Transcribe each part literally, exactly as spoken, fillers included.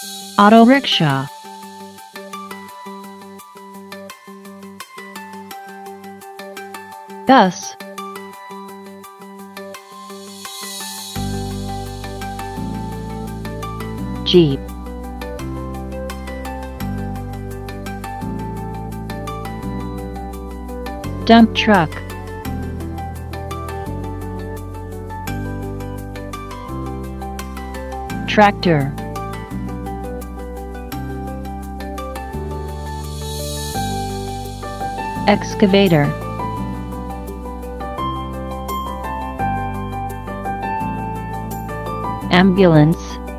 Auto rickshaw. Bus. Jeep. Dump truck. Tractor. Excavator. Ambulance.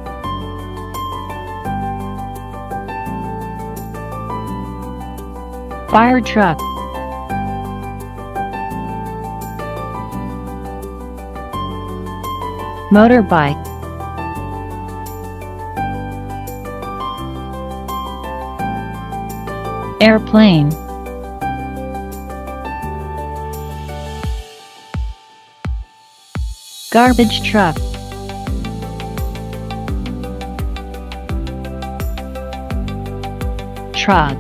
Fire truck. Motorbike. Airplane. Garbage truck. Truck.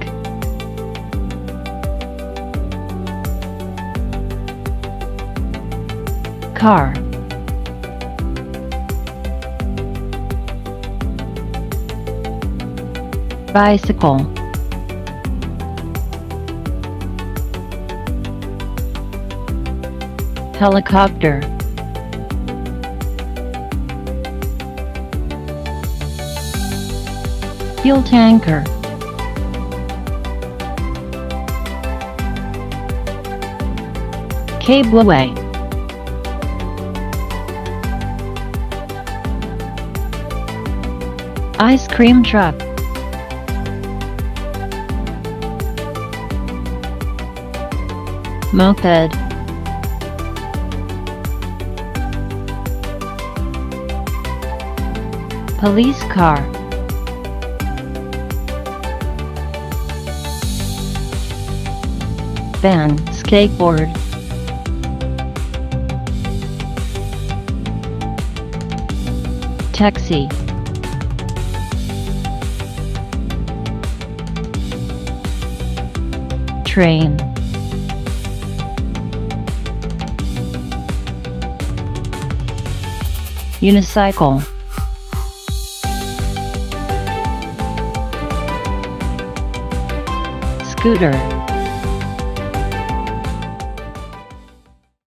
Car. Bicycle. Helicopter. Fuel tanker. Cableway. Ice cream truck. Moped. Police car. Van, skateboard. Taxi. Train. Unicycle. Scooter.